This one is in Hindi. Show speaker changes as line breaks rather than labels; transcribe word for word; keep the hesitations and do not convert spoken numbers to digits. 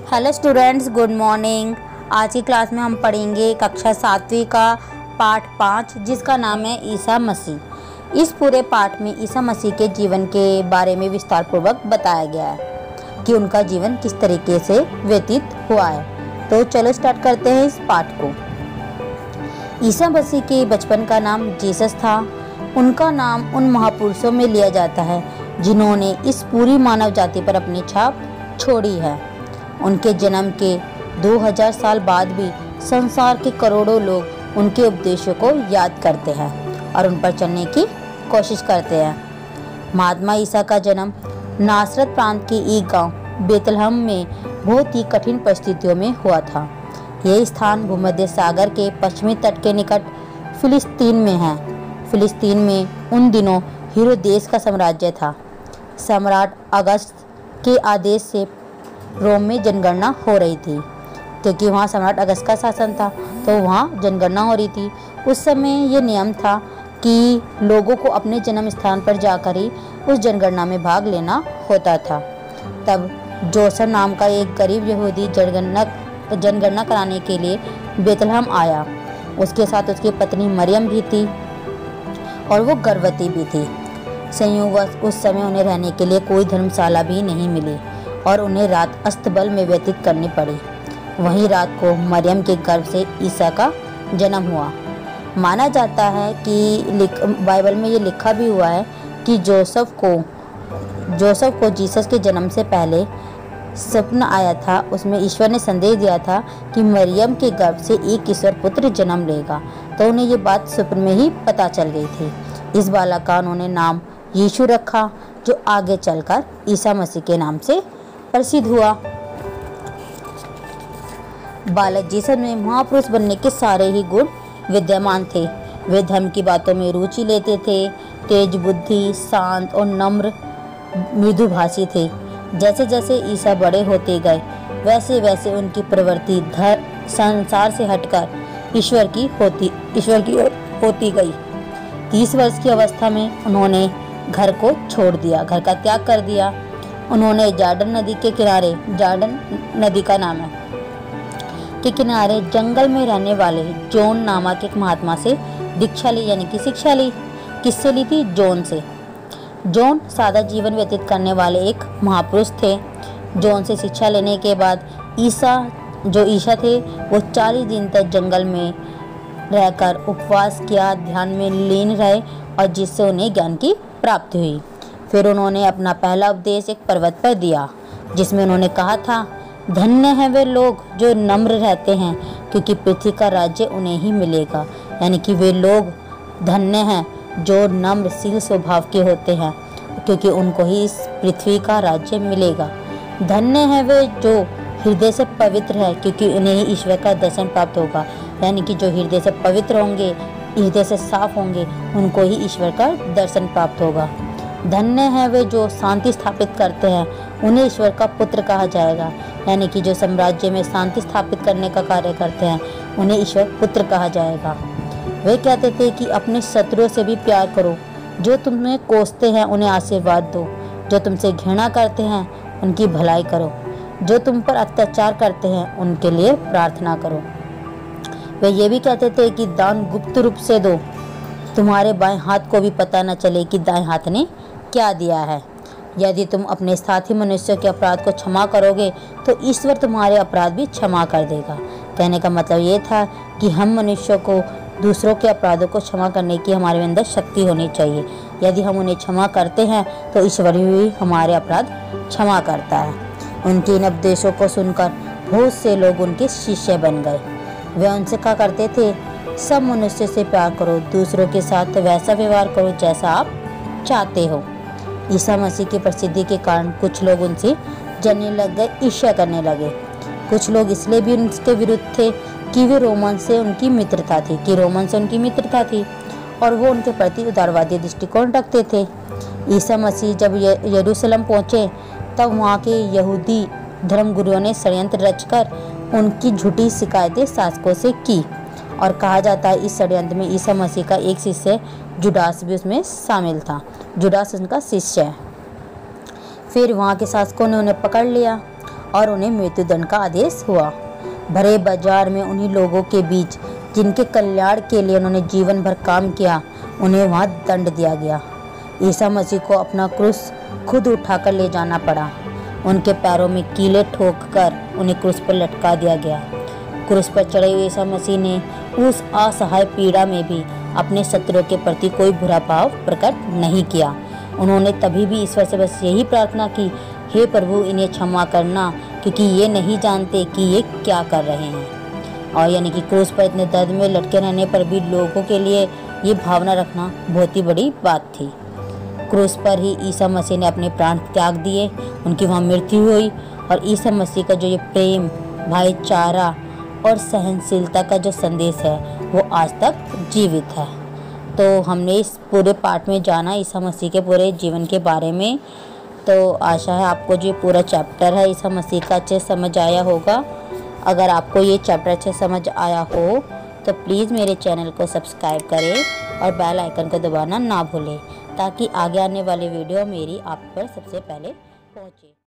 Hello students, good morning. आज की क्लास में हम पढ़ेंगे कक्षा सातवीं का पाठ पाँच, जिसका नाम है ईसा मसीह। इस पूरे पाठ में ईसा मसीह के जीवन के बारे में विस्तार पूर्वक बताया गया है कि उनका जीवन किस तरीके से व्यतीत हुआ है। तो चलो स्टार्ट करते हैं इस पाठ को। ईसा मसीह के बचपन का नाम जीसस था। उनका नाम उन महापुरुषों में लिया जाता है जिन्होंने इस पूरी मानव जाति पर अपनी छाप छोड़ी है। उनके जन्म के दो हज़ार साल बाद भी संसार के करोड़ों लोग उनके उपदेशों को याद करते हैं और उन पर चलने की कोशिश करते हैं। महात्मा ईसा का जन्म नासरत प्रांत के एक गांव बेतलहम में बहुत ही कठिन परिस्थितियों में हुआ था। यह स्थान भूमध्य सागर के पश्चिमी तट के निकट फिलिस्तीन में है। फिलिस्तीन में उन दिनों हेरोदेस का साम्राज्य था। सम्राट अगस्त के आदेश से रोम में जनगणना हो रही थी, क्योंकि वहाँ सम्राट अगस्त का शासन था, तो वहाँ जनगणना हो रही थी। उस समय ये नियम था कि लोगों को अपने जन्म स्थान पर जाकर ही उस जनगणना में भाग लेना होता था। तब जोसेफ नाम का एक गरीब यहूदी जनगणना जनगणना कराने के लिए बेतलहम आया। उसके साथ उसकी पत्नी मरियम भी थी और वो गर्भवती भी थी। संयोगवश उस समय उन्हें रहने के लिए कोई धर्मशाला भी नहीं मिली और उन्हें रात अस्तबल में व्यतीत करनी पड़ी। वहीं रात को मरियम के गर्भ से ईसा का जन्म हुआ। माना जाता है कि बाइबल में ये लिखा भी हुआ है कि जोसेफ को जोसेफ को जीसस के जन्म से पहले स्वप्न आया था। उसमें ईश्वर ने संदेश दिया था कि मरियम के गर्भ से एक ईश्वर पुत्र जन्म लेगा, तो उन्हें ये बात स्वप्न में ही पता चल गई थी। इस बालक का उन्होंने नाम यीशु रखा, जो आगे चलकर ईसा मसीह के नाम से प्रसिद्ध हुआ। बालक जीसस में महापुरुष बनने के सारे ही गुण विद्यमान थे। वे धर्म की बातों में रुचि लेते थे, तेज बुद्धि, शांत और नम्र मृदुभाषी थे। जैसे जैसे ईसा बड़े होते गए, वैसे वैसे उनकी प्रवृत्ति धर्म संसार से हटकर ईश्वर की होती ईश्वर की ओर होती गई। तीस वर्ष की अवस्था में उन्होंने घर को छोड़ दिया, घर का त्याग कर दिया। उन्होंने जॉर्डन नदी के किनारे, जॉर्डन नदी का नाम है, के किनारे जंगल में रहने वाले जॉन नामक एक महात्मा से दीक्षा ली, यानी कि शिक्षा ली। किससे ली थी? जॉन से। जॉन सादा जीवन व्यतीत करने वाले एक महापुरुष थे। जॉन से शिक्षा लेने के बाद ईसा जो ईसा थे वो चालीस दिन तक जंगल में रहकर उपवास किया, ध्यान में लीन रहे और जिससे उन्हें ज्ञान की प्राप्ति हुई। फिर उन्होंने अपना पहला उपदेश एक पर्वत पर दिया, जिसमें उन्होंने कहा था, धन्य हैं वे लोग जो नम्र रहते हैं, क्योंकि पृथ्वी का राज्य उन्हें ही मिलेगा। यानी कि वे लोग धन्य हैं जो नम्रशील स्वभाव के होते हैं, क्योंकि उनको ही इस पृथ्वी का राज्य मिलेगा। धन्य हैं वे जो हृदय से पवित्र है, क्योंकि उन्हें ही ईश्वर का दर्शन प्राप्त होगा। यानी कि जो हृदय से पवित्र होंगे, हृदय से साफ होंगे, उनको ही ईश्वर का दर्शन प्राप्त होगा। धन्य हैं वे जो शांति स्थापित करते हैं, उन्हें ईश्वर का पुत्र कहा जाएगा। यानी कि जो साम्राज्य में शांति स्थापित करने का कार्य करते हैं, उन्हें ईश्वर पुत्र कहा जाएगा। वे कहते थे कि अपने शत्रुओं से भी प्यार करो, जो तुम्हें कोसते हैं उन्हें आशीर्वाद दो, जो तुमसे घृणा करते हैं उनकी भलाई करो, जो तुम पर अत्याचार करते हैं उनके लिए प्रार्थना करो। वे ये भी कहते थे कि दान गुप्त रूप से दो, तुम्हारे बाएं हाथ को भी पता न चले कि दाएं हाथ ने क्या दिया है। यदि तुम अपने साथी मनुष्यों के अपराध को क्षमा करोगे तो ईश्वर तुम्हारे अपराध भी क्षमा कर देगा। कहने का मतलब ये था कि हम मनुष्यों को दूसरों के अपराधों को क्षमा करने की हमारे अंदर शक्ति होनी चाहिए। यदि हम उन्हें क्षमा करते हैं तो ईश्वर भी हमारे अपराध क्षमा करता है। उनके इन उपदेशों को सुनकर बहुत से लोग उनके शिष्य बन गए। वे उनसे कहा करते थे, सब मनुष्य से प्यार करो, दूसरों के साथ वैसा व्यवहार करो जैसा आप चाहते हो। ईसा मसीह की प्रसिद्धि के कारण कुछ लोग उनसे जलने लग गए, ईर्ष्या करने लगे। कुछ लोग इसलिए भी उनके विरुद्ध थे कि वे रोमन से उनकी मित्रता थी कि रोमन से उनकी मित्रता थी और वो उनके प्रति उदारवादी दृष्टिकोण रखते थे। ईसा मसीह जब यरूशलेम पहुँचे तब वहाँ के यहूदी धर्मगुरुओं ने षड्यंत्र रचकर उनकी झूठी शिकायतें शासकों से की और कहा जाता है इस षड्यंत्र में ईसा मसीह का एक शिष्य जुडास भी उसमें शामिल था। जुडास उनका शिष्य है। फिर वहाँ के शासकों ने उन्हें पकड़ लिया और उन्हें मृत्युदंड का आदेश हुआ। भरे बाजार में उन्हीं लोगों के बीच जिनके कल्याण के लिए उन्होंने जीवन भर काम किया, उन्हें वहाँ दंड दिया गया। ईसा मसीह को अपना क्रूस खुद उठाकर ले जाना पड़ा। उनके पैरों में कीले ठोककर उन्हें क्रूस पर लटका दिया गया। क्रूस पर चढ़े हुए ईसा मसीह ने उस असहाय पीड़ा में भी अपने शत्रुओं के प्रति कोई बुरा भाव प्रकट नहीं किया। उन्होंने तभी भी ईश्वर से बस यही प्रार्थना की, हे प्रभु इन्हें क्षमा करना, क्योंकि ये नहीं जानते कि ये क्या कर रहे हैं। और यानी कि क्रूस पर इतने दर्द में लटके रहने पर भी लोगों के लिए ये भावना रखना बहुत ही बड़ी बात थी। क्रूस पर ही ईसा मसीह ने अपने प्राण त्याग दिए, उनकी वहाँ मृत्यु हुई। और ईसा मसीह का जो ये प्रेम, भाईचारा और सहनशीलता का जो संदेश है वो आज तक जीवित है। तो हमने इस पूरे पाठ में जाना ईसा मसीह के पूरे जीवन के बारे में। तो आशा है आपको जो पूरा चैप्टर है ईसा मसीह का अच्छे समझ आया होगा। अगर आपको ये चैप्टर अच्छे समझ आया हो तो प्लीज़ मेरे चैनल को सब्सक्राइब करें और बेल आइकन को दबाना ना भूलें, ताकि आगे आने वाली वीडियो मेरी आप पर सबसे पहले पहुँचे।